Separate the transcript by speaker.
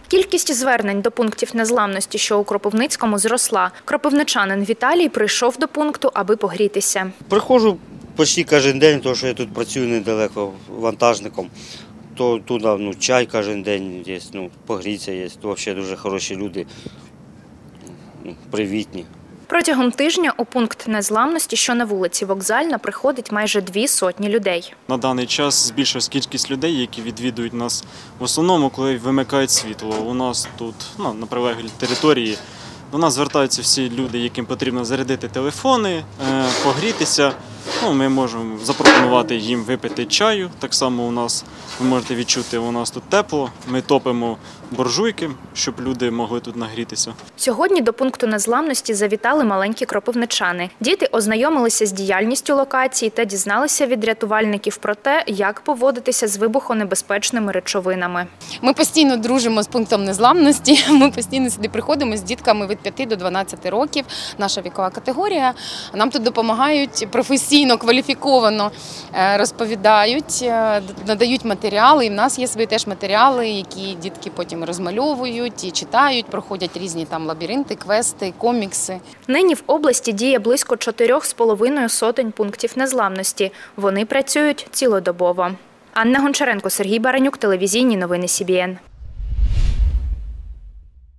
Speaker 1: Кількість звернень до пунктів незламності, що у Кропивницькому, зросла. Кропивничанин Віталій прийшов до пункту, аби погрітися.
Speaker 2: Приходжу почти кожен день, тому що я тут працюю недалеко вантажником. То туди чай кожен день є, погрітися є. Взагалі дуже хороші люди, привітні.
Speaker 1: Протягом тижня у пункт незламності, що на вулиці Вокзальна, приходить майже 200 людей.
Speaker 3: На даний час збільшилась кількість людей, які відвідують нас в основному, коли вимикають світло. У нас тут, на прилеглій території, до нас звертаються всі люди, яким потрібно зарядити телефони, погрітися. Ми можемо запропонувати їм випити чаю. Так само у нас, ви можете відчути, у нас тут тепло. Ми топимо буржуйки, щоб люди могли тут нагрітися.
Speaker 1: Сьогодні до пункту незламності завітали маленькі кропивничани. Діти ознайомилися з діяльністю локації та дізналися від рятувальників про те, як поводитися з вибухонебезпечними речовинами.
Speaker 4: Ми постійно дружимо з пунктом незламності. Ми постійно сюди приходимо з дітками від 5 до 12 років. Наша вікова категорія. Нам тут допомагають професійно, кваліфіковано розповідають, надають матеріали. І в нас є свої теж матеріали, які дітки потім розмальовують і читають, проходять різні лабіринти, квести, комікси.
Speaker 1: Нині в області діє близько 4,5 сотень пунктів незламності. Вони працюють цілодобово. Анна Гончаренко, Сергій Баранюк, телевізійні новини СІБІН.